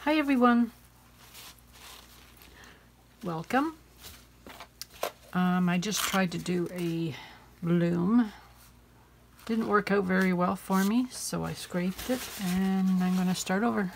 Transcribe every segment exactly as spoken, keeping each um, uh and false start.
Hi everyone, welcome. Um, I just tried to do a bloom. Didn't work out very well for me, so I scraped it and I'm going to start over.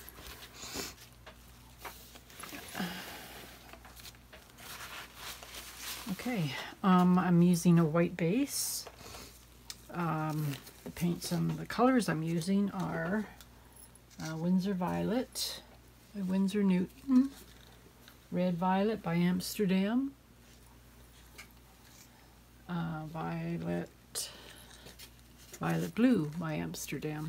Okay, um, I'm using a white base. Um, the paints and the colors I'm using are uh, Winsor Violet by Winsor Newton, Red Violet by Amsterdam, uh, Violet, Violet Blue by Amsterdam,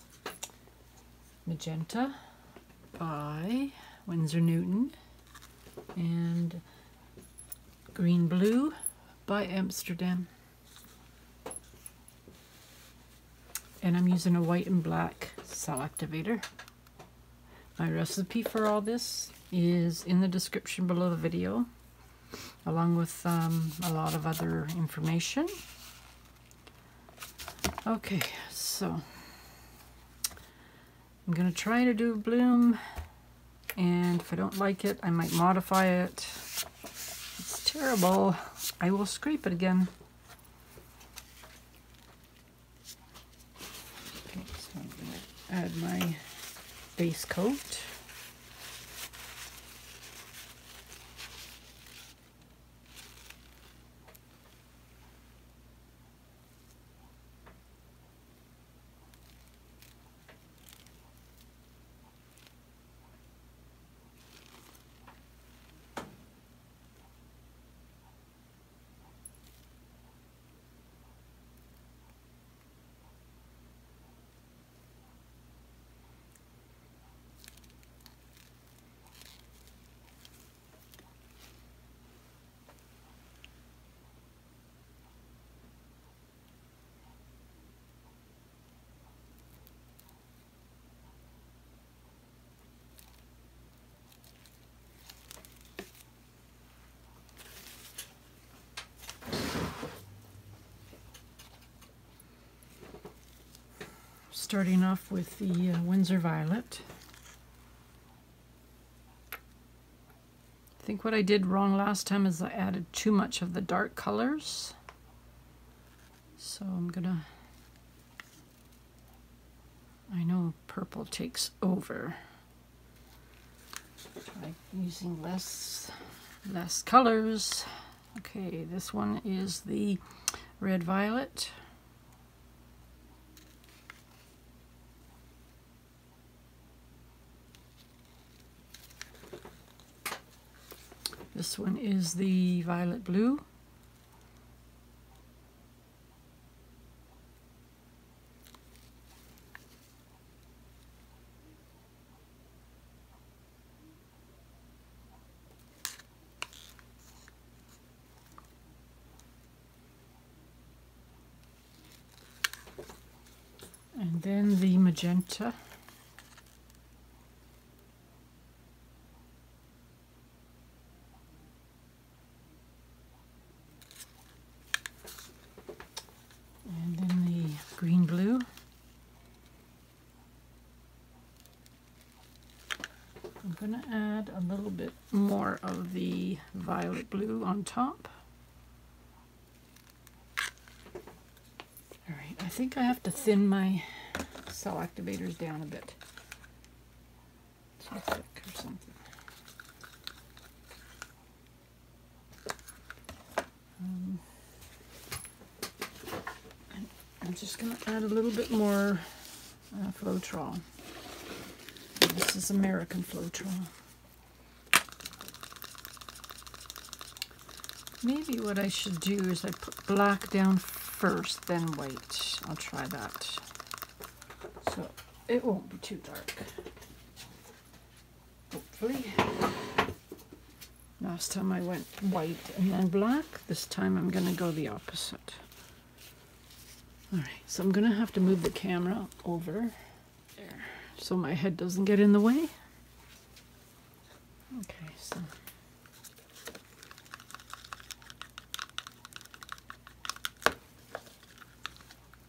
Magenta by Winsor Newton, and Green Blue by Amsterdam. And I'm using a white and black cell activator. My recipe for all this is in the description below the video, along with um, a lot of other information. Okay, so I'm going to try to do a bloom, and if I don't like it, I might modify it. It's terrible. I will scrape it again. So I'm going to add my base coat. Starting off with the uh, Winsor Violet. I think what I did wrong last time is I added too much of the dark colors. So I'm gonna, I know purple takes over. Try using less, less colors. Okay, this one is the Red Violet. This one is the Violet Blue. And then the Magenta. And then the Green Blue. I'm going to add a little bit more of the Violet Blue on top. All right, I think I have to thin my cell activators down a bit. Too thick or something. Um, I'm just going to add a little bit more uh, FLOETROL. This is American FLOETROL. Maybe what I should do is I put black down first, then white. I'll try that. So it won't be too dark. Hopefully. Last time I went white and then black. This time I'm going to go the opposite. Alright, so I'm going to have to move the camera over there so my head doesn't get in the way. Okay, so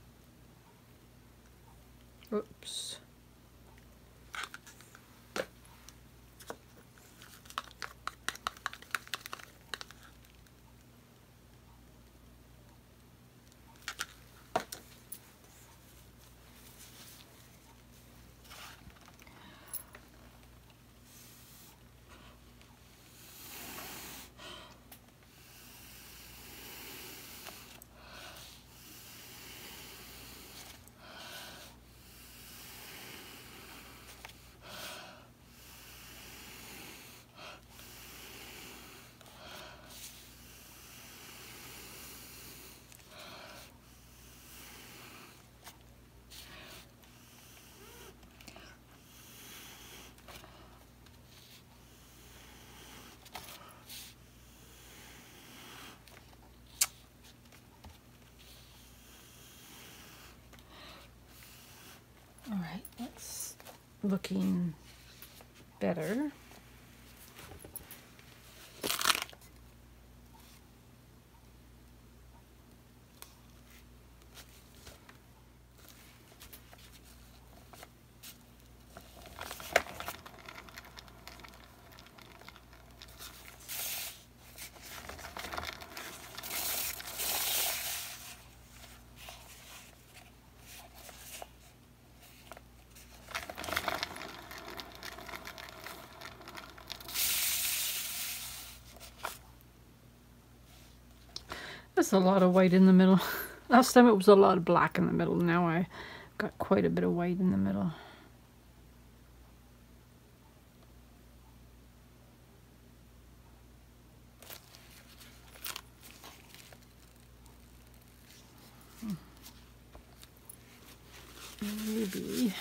oops. All right, that's looking better. There's a lot of white in the middle. Last time it was a lot of black in the middle. Now I got quite a bit of white in the middle. Maybe.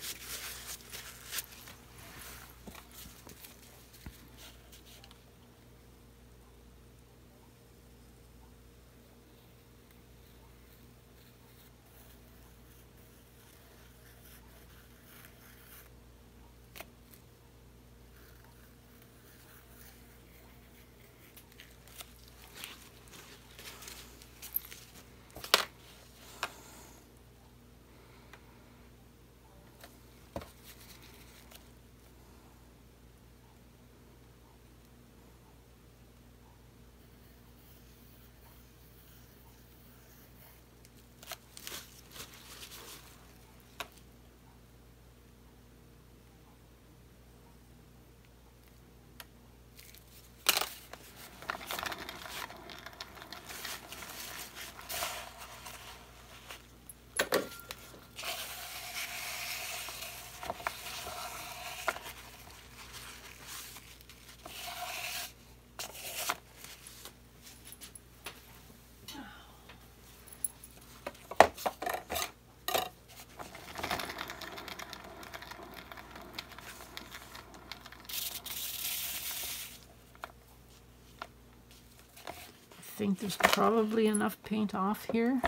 I think there's probably enough paint off here,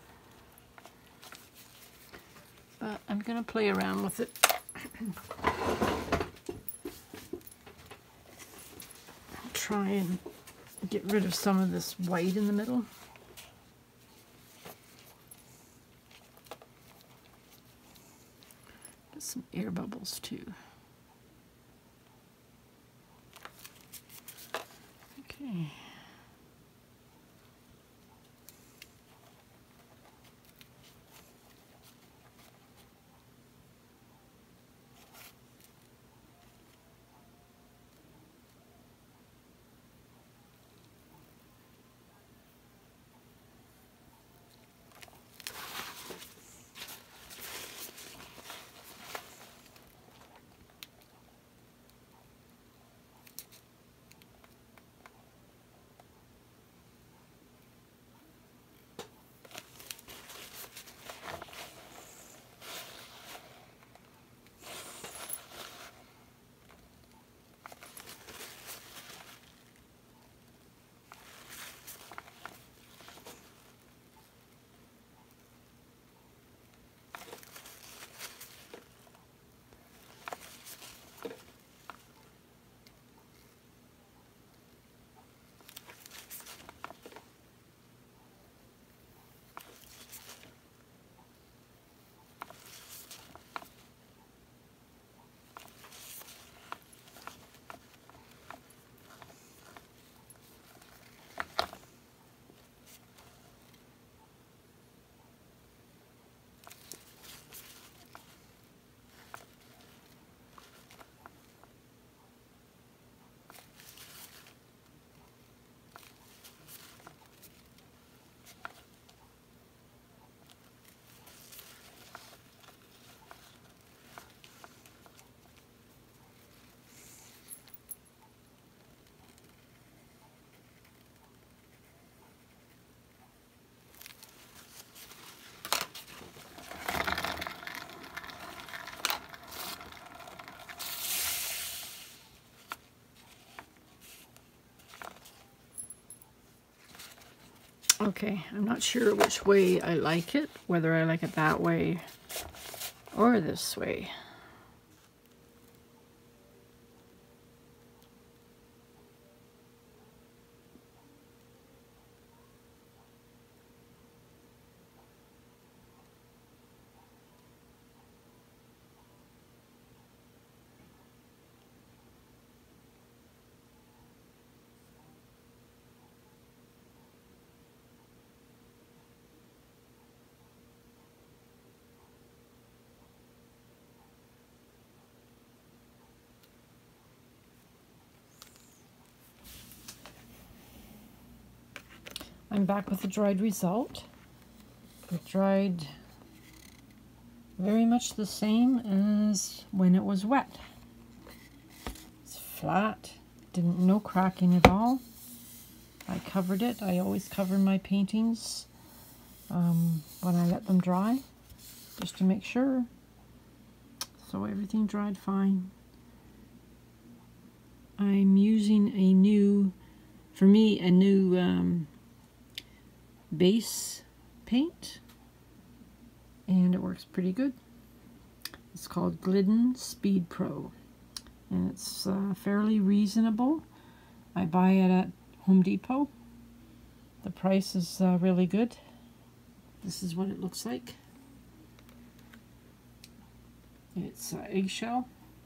but I'm gonna play around with it. Try and get rid of some of this white in the middle. Get some air bubbles too. Okay. Okay, I'm not sure which way I like it, whether I like it that way or this way. I'm back with the dried result. It dried very much the same as when it was wet. It's flat, didn't no cracking at all. I covered it. I always cover my paintings um, when I let them dry, just to make sure. So everything dried fine. I'm using a new, for me, a new um, base paint, and it works pretty good. It's called Glidden Speed Pro, and it's uh, fairly reasonable. I buy it at Home Depot. The price is uh, really good. This is what it looks like. It's uh, Eggshell,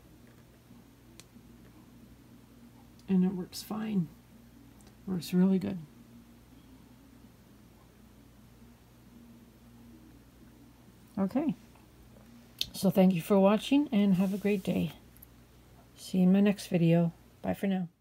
and it works fine. Works really good. Okay, so thank you for watching and have a great day. See you in my next video. Bye for now.